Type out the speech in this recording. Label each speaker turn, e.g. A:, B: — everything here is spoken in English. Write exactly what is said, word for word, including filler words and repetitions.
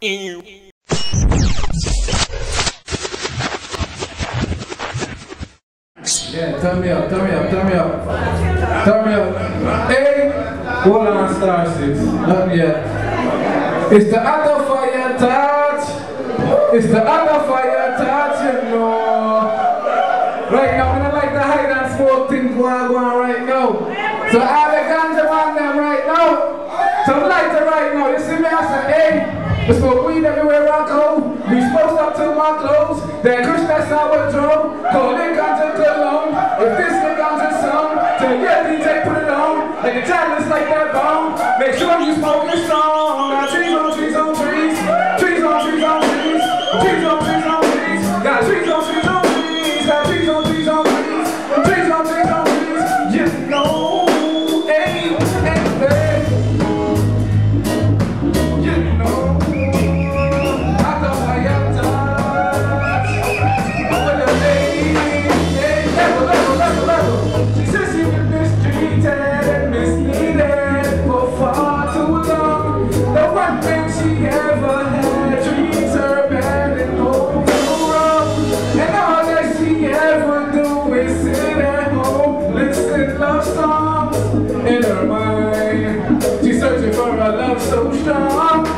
A: Yeah, turn me up, turn me up, turn me up. Turn me up. Hey, hold on, Star Six. Not yet. It's the other fire touch. It's the other fire touch, you know. Right now, I like the hide and smoke thing going on right now. So all the ganja on them right now. So lighter right now. You see me, I say, hey, we smoke weed everywhere I go. We supposed up to my clothes. Then Krishna sour drum. Call it ganja cologne. If this the ganja song, tell your D J put it on. Like a challenge like that bone. Make sure you smoke it strong. Now trees on trees on trees. Trees on trees on trees. Trees on trees on trees. Got trees on trees on trees. Got trees on trees on trees. Trees on trees on trees. You know. Hey, hey, hey. You know. I thought I had touch. With a lady. Hey, level, level, level, level. She says she been mistreated and misleaded for far too long. The one thing she ever had treats her bad and no wrong. And all that she ever do is sit at home, listen love songs in her mind. She's searching for a love so strong.